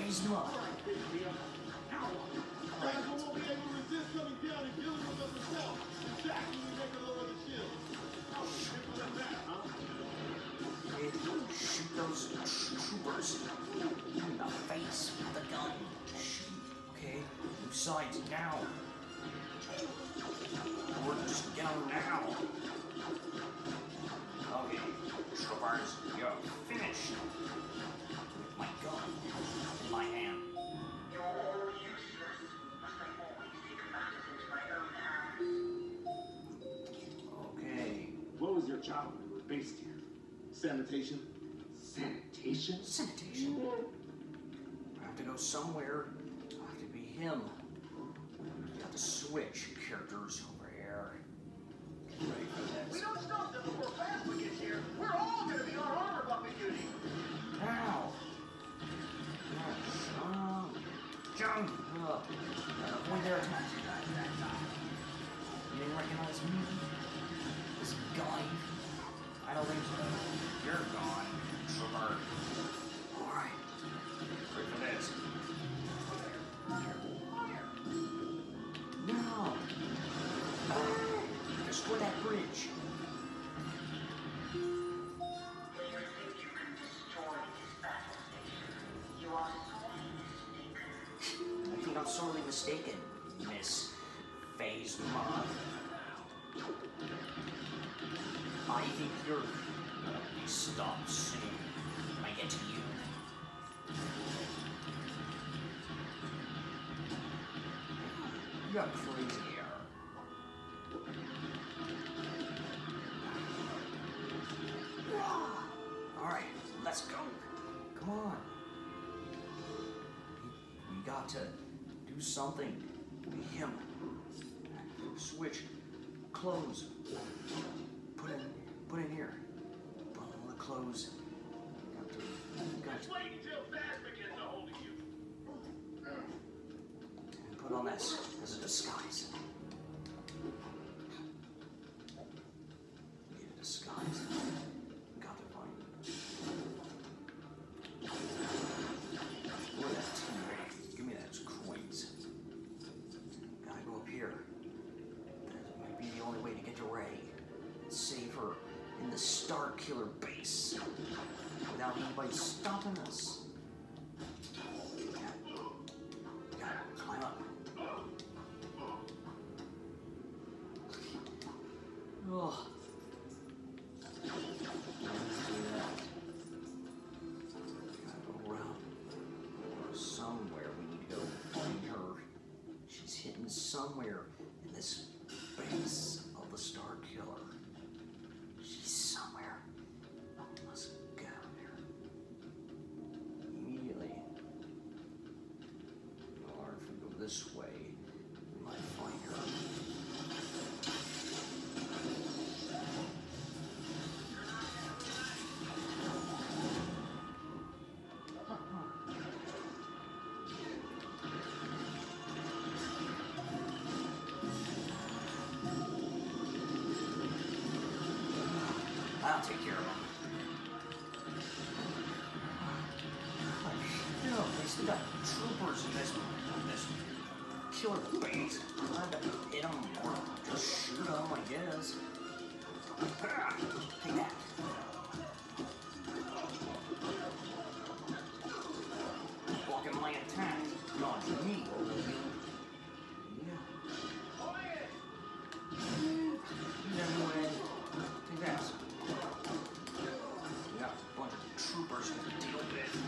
Phasma. Phasma won't be able to resist coming down and dealing with us himself. Exactly when we make a lower the shield. Simple as that, huh? Shoot those troopers in the face with the gun. Shoot. Okay, move sides now. Or just get them now. Okay, troopers, you're finished. With my gun in my hand. You're all useless. Must I always take matters into my own hands? Okay. What was your job when you were based here? Sanitation? Sanitation? Sanitation. I have to go somewhere. I have to be him. You have to switch characters over here. Get ready for this. We don't stop them before Phasma gets here. We're all gonna be on armor bumping duty. Ow! Jump! Avoid their attacks. You didn't recognize me? This guy? I don't think so. You're gone, trooper. Alright. Wait for this. No! Destroy that bridge. You think you can destroy this battle station? You are sorely mistaken. I think I'm sorely mistaken, Miss Phasma. I think you're gonna be stopped soon when I get to you. You got crazy air. Alright, let's go. Come on. We got to do something. Be him. Switch. Clothes. Put in here. Put on the clothes. Got to. Wait until Phasma gets a hold of you. And put on this as a disguise. Need a disguise. Got to find it. Where that team? Give me those coins. Gotta go up here. That might be the only way to get to Rey. Save her in the Starkiller Base without anybody stopping us. Gotta climb up. Oh. Let's do that. Gotta go around. Somewhere we need to go find her. She's hidden somewhere in this base of the Starkiller. She's somewhere. Let's go there. Immediately. Or if we go this way, we might find her. I'll take care of them. You know, they still got troopers in this killer base. I have to hit them or just shoot them, I guess. Take that. Blocking my attack. Not me, Ilum. Take that. We got a bunch of troopers to deal with.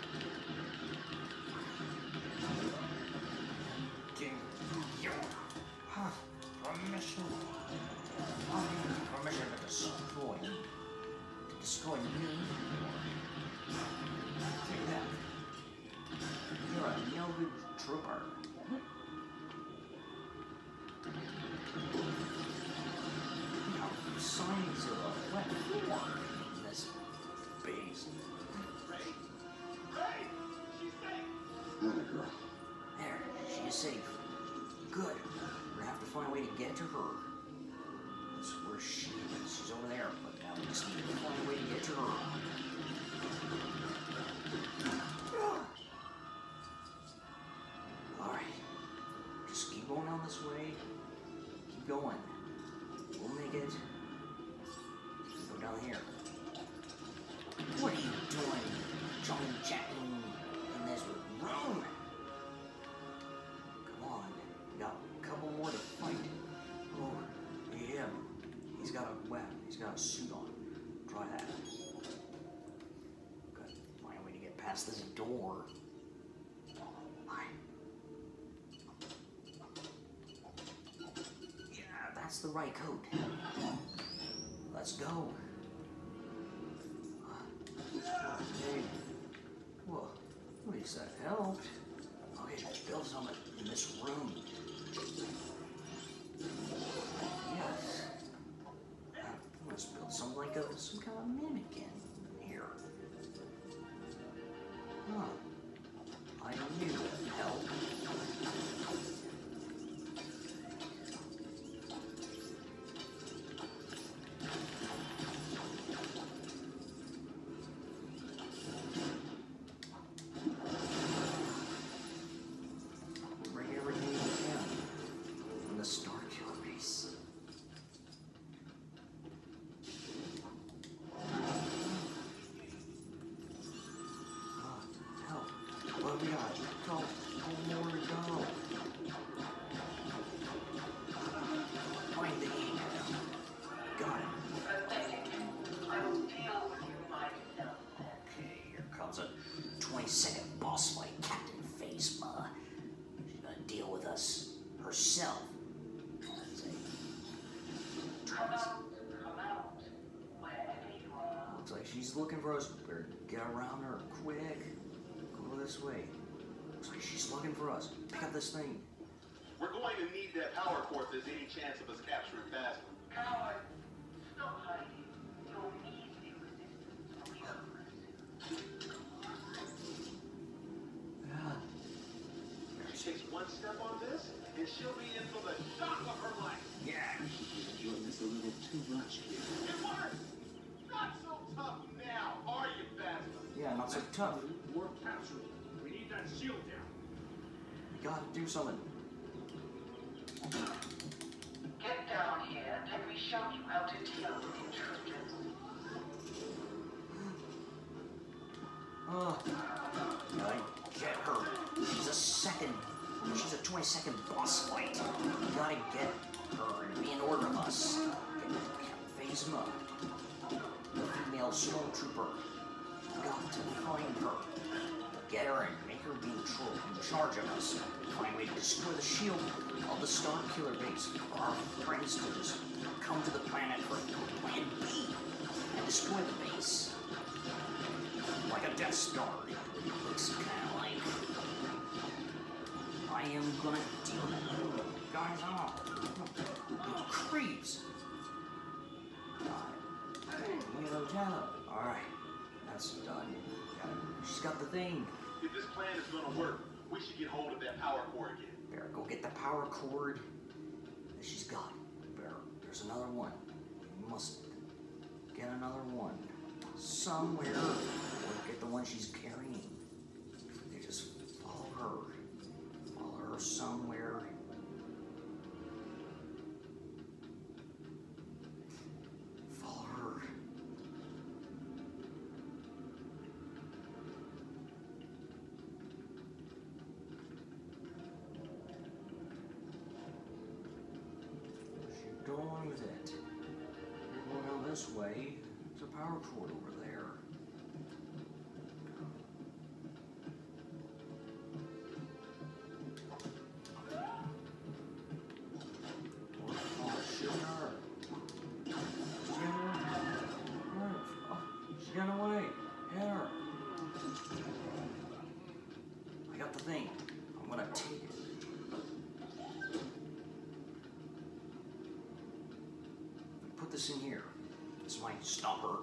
King, you have permission. I have permission to destroy you. To destroy me. Take that. You're a no-good trooper. Signs of a wet floor in this base. Hey, she's safe. Good girl. There, she is safe. Good. We're gonna have to find a way to get to her. That's where she is. She's over there, but now we just need to find a way to get to her. jumping jacking in this room. Come on, we got a couple more to fight. Oh, yeah. He's got a weapon. He's got a suit on. Try that. Good. Find a way to get past this door. Yeah, that's the right code. Let's go. Hey. Whoa. At least that helped. Okay, build something in this room. Yes. Let's build something like some kind of mannequin here. Huh. I knew it would help. Bring everything you can from the Starkiller Base. What we got? Couple more to go. Find the ink. Got it. I will deal with you myself. Okay, here comes a 20-second boss fight, Captain Phasma. She's gonna deal with us herself. That's a Come out, wherever you are. Looks like she's looking for us. Better get around her quick. Go this way. Looks like she's looking for us. Pick up this thing. We're going to need that power core if there's any chance of us capturing Phasma. Coward, stop hiding. Your measly resistance will be Yeah. She takes one step on this, and she'll be in for the shock of her life. Yeah. Doing this a little too much here. It works! Not so tough now, are you, Phasma? Yeah, not so tough. More capture. We need that shield down. We gotta do something. Get down here, and we show you how to deal with intruders. Oh, gotta get her. She's a 20-second boss fight. We gotta get her and be in order of us. Get Phasma, the female Stormtrooper. We got to find her. Get her and make her be in charge of us. Find a way to destroy the shield of the Starkiller Base for our friends to just come to the planet for Plan B and destroy the base. Like a Death Star. It looks kind of like. I am gonna deal with you guys off. You creeps. Alright, that's done. She's got the thing. If this plan is gonna work, we should get hold of that power core again. Better go get the power cord that she's got. There's another one. We must get another one somewhere. Or get the one she's carrying. They just follow her. Follow her somewhere. Follow her. Where's she going with it? You're going down this way. There's a power cord over there. She got away. Hit her. I got the thing. I'm gonna take it. Put this in here. This might stop her.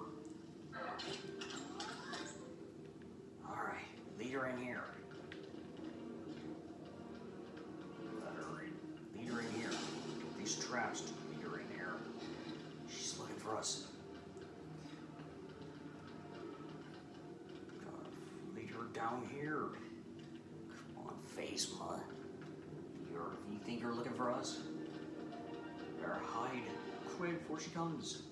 Alright, lead her in here. Lead her in here. Get these traps to lead her in here. She's looking for us. Gotta lead her down here. Come on, Phasma. You think you're looking for us? Better hide quick before she comes.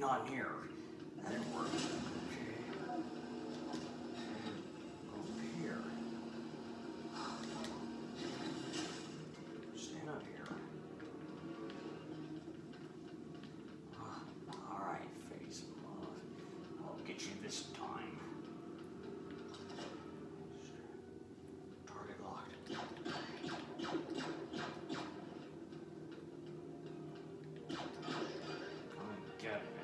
not in here. That didn't work. Okay. Over here. Stand up here. Alright, Phasma. I'll get you this time. Target locked. Come and get me.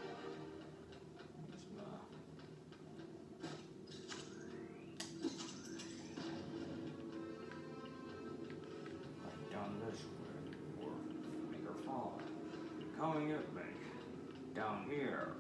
Right down this way. Or make her fall. Coming at me. Down here.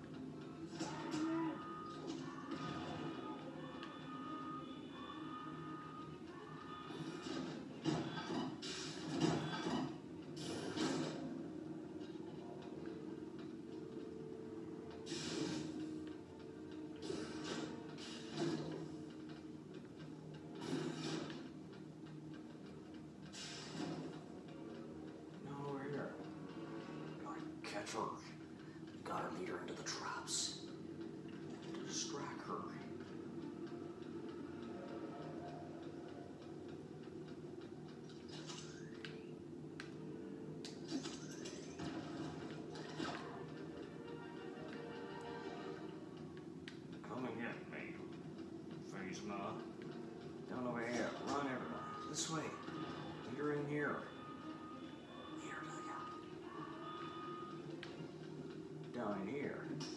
Catch her. Gotta lead her into the traps. To distract her. Coming at me, Phasma. Down over here. Run everyone. This way. Lead her in here. Down in here.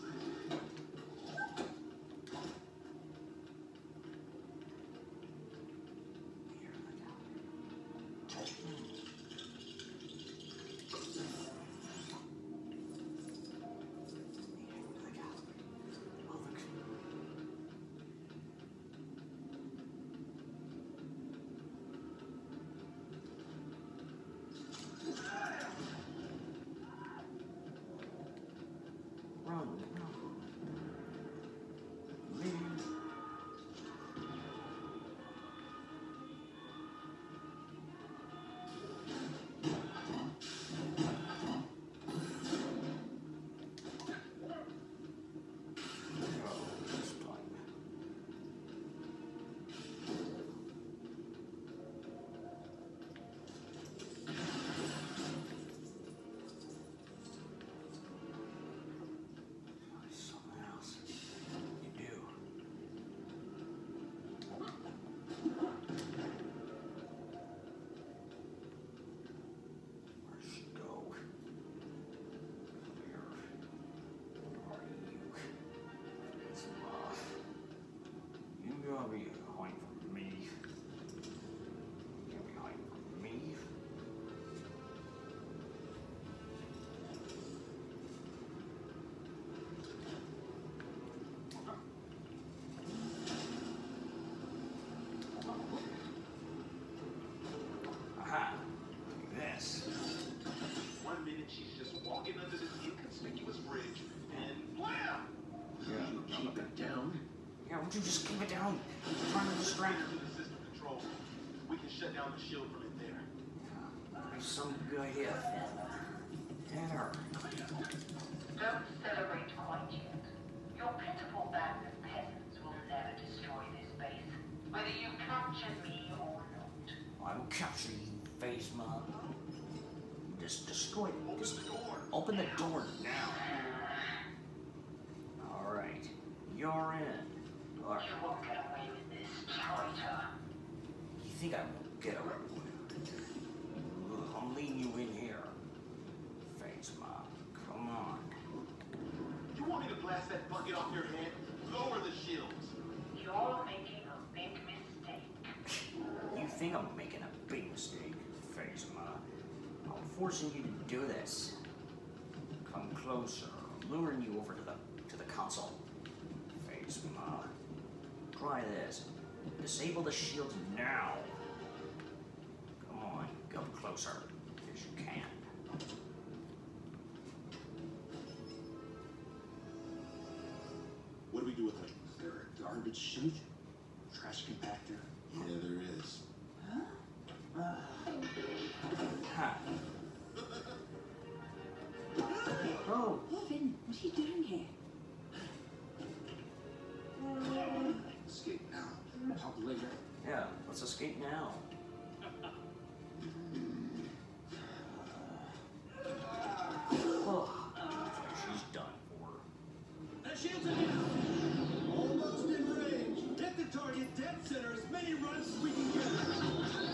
Would you just keep it down? I'm trying to distract her. To the system control. We can shut down the shield from it there. That'd be some good idea. Get her. Don't celebrate quite yet. Your pitiful band of peasants will never destroy this base, whether you capture me or not. I will capture you, Phasma. Just destroy it. Just open the door now. Alright. You're in. Right. You won't get away with this, traitor. You think I won't get away with it? I'm leading you in here. Phasma, come on. You want me to blast that bucket off your head? Lower the shields. You're making a big mistake. You think I'm making a big mistake, Phasma? I'm forcing you to do this. Come closer. I'm luring you over to the console. Phasma. Try this. Disable the shields now. Come on, come closer, as you can. What do we do with it? Is there a garbage chute? Trash compactor? Yeah, there is. Ha. Oh. Finn, what are you doing here? Escape now. Talk later. Yeah, let's escape now. Oh, she's done for. The shields are down. Almost in range. Hit the target dead center as many runs as we can get.